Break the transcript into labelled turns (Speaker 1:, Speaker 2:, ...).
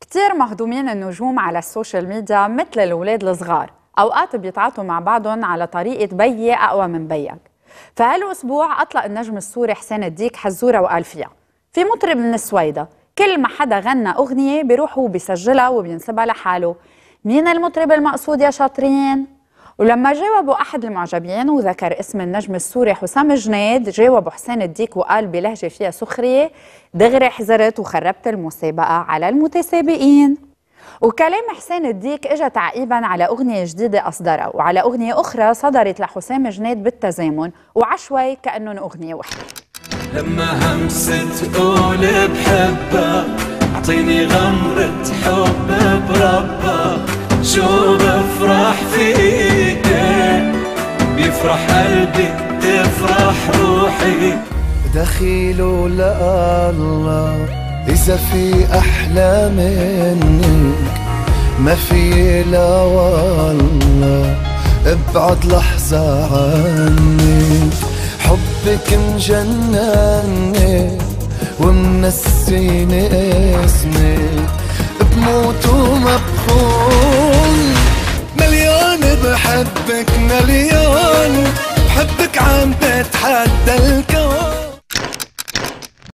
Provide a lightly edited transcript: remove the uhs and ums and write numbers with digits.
Speaker 1: كتير مهضومين النجوم على السوشيال ميديا مثل الأولاد الصغار، أوقات بيتعاطوا مع بعضهم على طريقة بيي أقوى من بيك. فهالأسبوع أطلق النجم السوري حسين الديك حزورة وقال فيها: في مطرب من السويدة كل ما حدا غنى أغنية بيروح وبيسجلها وبينسبها لحاله، مين المطرب المقصود يا شاطرين؟ ولما جاوبوا أحد المعجبين وذكر اسم النجم السوري حسام جنيد، جاوبوا حسين الديك وقال بلهجة فيها سخرية: دغري حزرت وخربت المسابقة على المتسابقين. وكلام حسين الديك اجى تعقيبا على أغنية جديدة أصدرها وعلى أغنية أخرى صدرت لحسام جنيد بالتزامن، وعشوي كأنهم أغنية وحدة.
Speaker 2: لما همست تقول بحبه اعطيني غمرة حب بربه، شو بفرح فيك بيفرح قلبي تفرح روحي،
Speaker 3: دخيله لله إذا في أحلى منك ما في لا والله، ابعد لحظة عني حبك مجنني ومنسيني اسمك، بموت وما بخون مليون بحبك مليون، بحبك عم بتحدى الكون.